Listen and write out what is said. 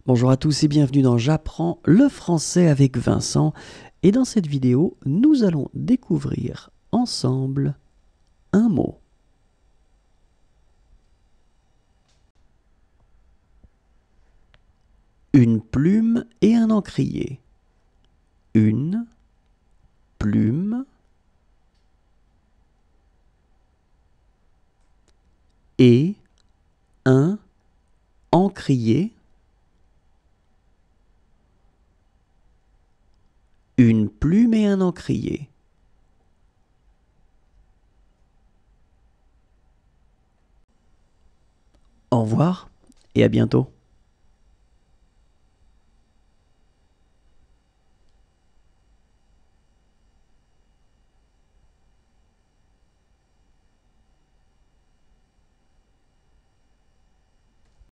Bonjour à tous et bienvenue dans J'apprends le français avec Vincent. Et dans cette vidéo, nous allons découvrir ensemble un mot. Une plume et un encrier. Une plume et un encrier. Une plume et un encrier. Au revoir et à bientôt.